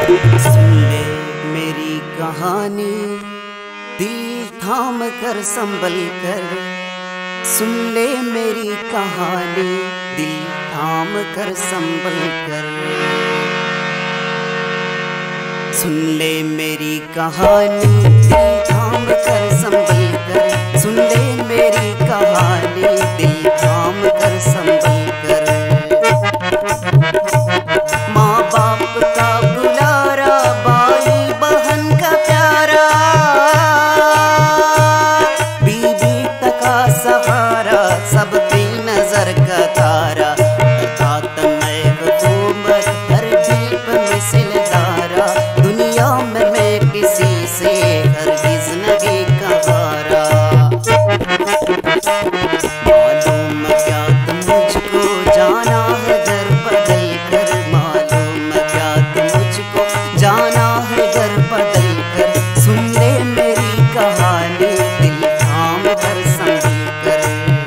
सुन ले मेरी कहानी, दिल थाम कर संभल कर। सुन ले मेरी कहानी, दिल थाम कर संभल कर। सुन ले मेरी कहानी, दिल थाम कर संभल कर। सुन ले मेरी कहानी, दिल थाम कर संभल कर। माँ बाप का बुलारा, भाई बहन का प्यारा, बीवी का सहारा, सब पे नजर का तारा। मैं हुकूमत हर दिल पर मिसलदारा, दुनिया में मैं किसी से हरगिज़ नहीं कहारा। मालूम क्या तुम मुझको जाना है घर बदल कर, मालूम क्या तुम मुझको जाना है घर बदल कर। सुन ले मेरी कहानी, दिल थाम कर संभल कर।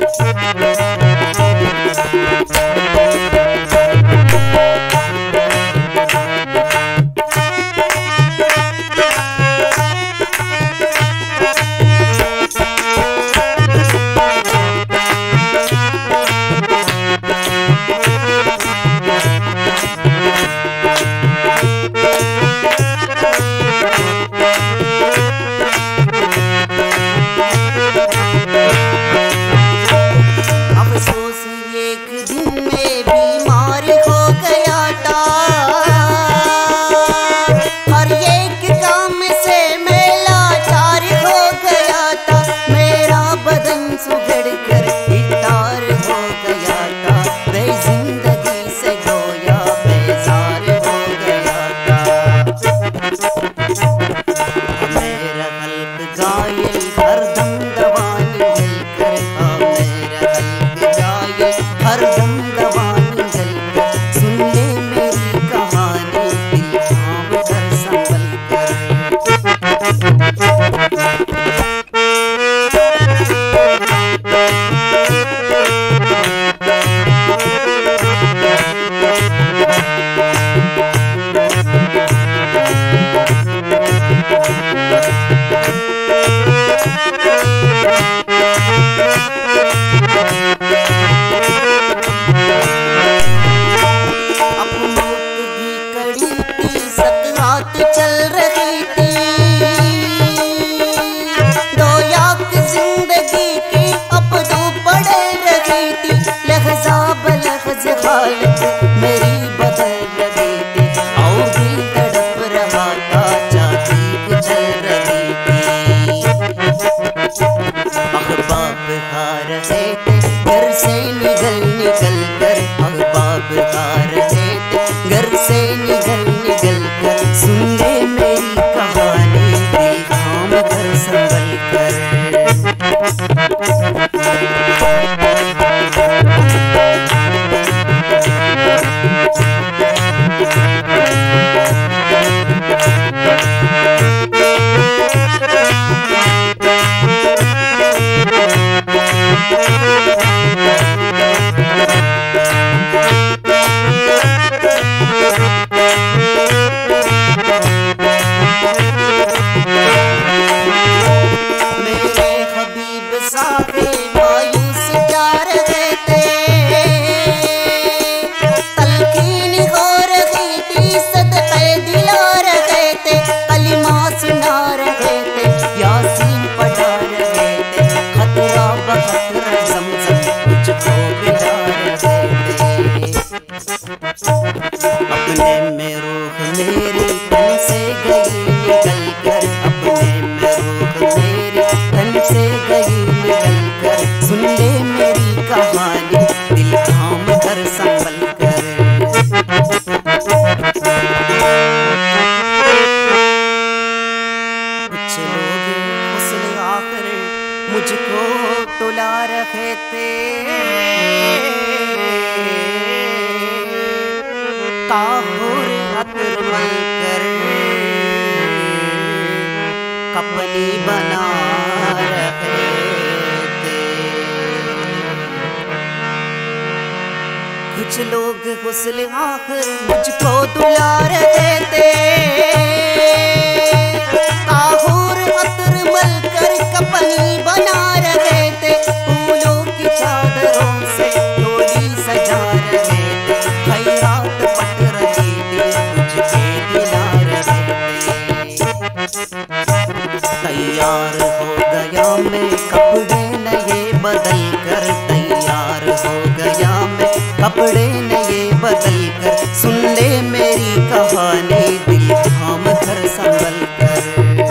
अपने में रूह मेरी तन से गई निकल कर, अपने में रूह मेरी तन से गई निकल कर। सुन ले मेरी कहानी, दिल थाम कर संभल कर। कुछ लोग हुस्न आकर मुझको टुला रहे थे, काहुर अतर मलकर कपनी बना रहे थे। कुछ लोग हुस्न आखिर मुझको दुला रहे थे, काहूर अतर मलकर कपनी बना रहे थे, फूलों की चादरों से डोली सजा रहे थे, खैरात पट रही थी मुझे दिला रहे थे। तैयार हो गया मैं कपड़े नए बदल कर, तैयार हो गया मैं कपड़े नए बदल कर, सुन ले मेरी कहानी दिल थाम कर संभल कर।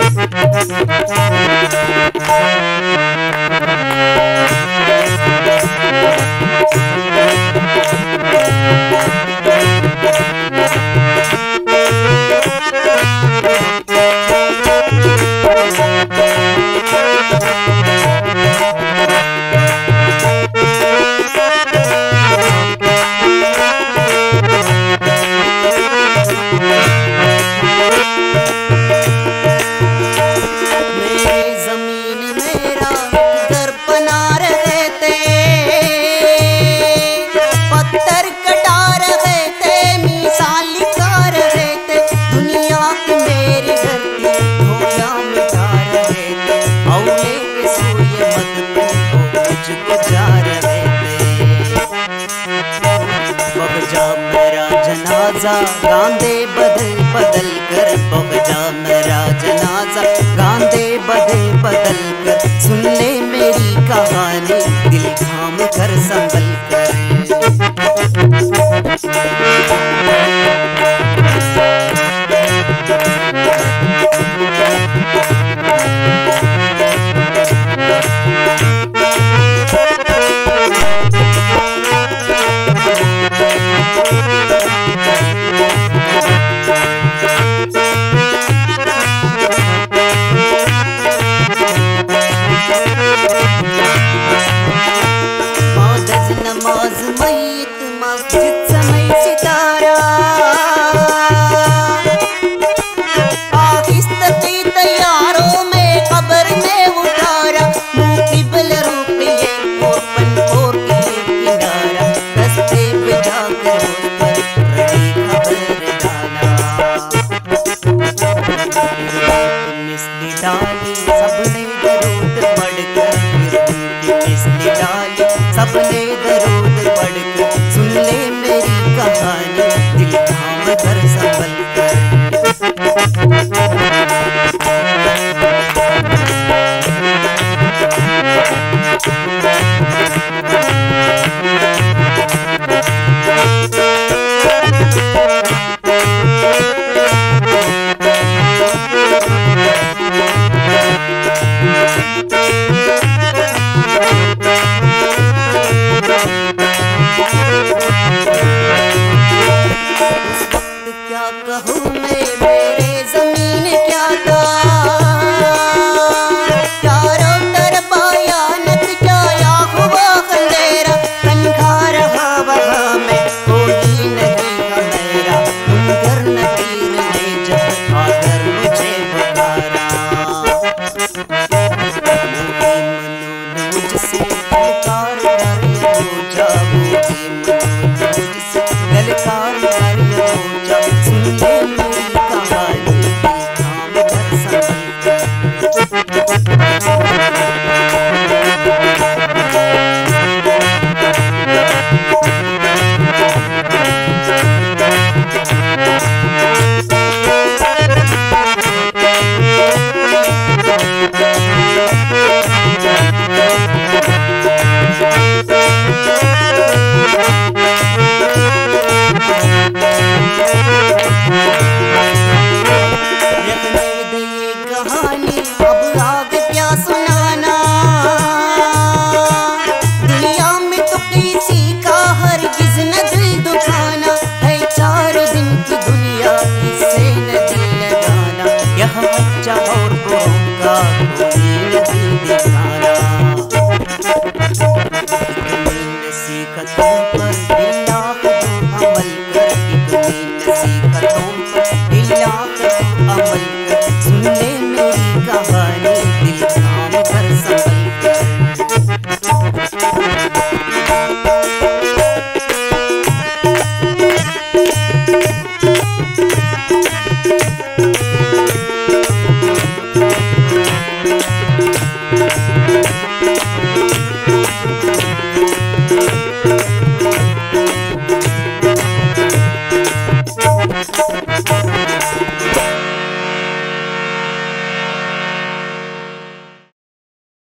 गांदे बदल बदल कर, बजा मेरा जनाजा गांदे बदल बदल कर, सुन ले मेरी कहानी दिल थाम कर संभल कर। नमाज मय्यत मस्जिद समय सितारा, आहिस्ते तैयारों में कब्र में उतारा, मुँह किबल रुपये और पनपोर के किनारा, रस्ते पे जाकर उस पर रही खबर डाला। मिस्ली डाली सबने दरूद पढ़कर, मिस्ली डाली सबने दरूद पढ़कर, सुन ले मेरी कहानी दिल थाम कर संभल कर। क्या कहूँ मैं मेरे जमीन क्या था, चारों तरफ भयानक छाया हुआ अंधेरा, तन्हा रहा वहाँ मैं कोई नहीं था मेरा, मुनकर नकीर ने जब आकर मुझे पुकारा। मोही मनून मुझसे गलकार कर हो जाओ, मुझसे गलकार कर हो जाओ, सुन ले मेरी कहानी दिल थाम कर संभल कर। सीखतों पर बिल्ला को अमल कर, एक मील सीख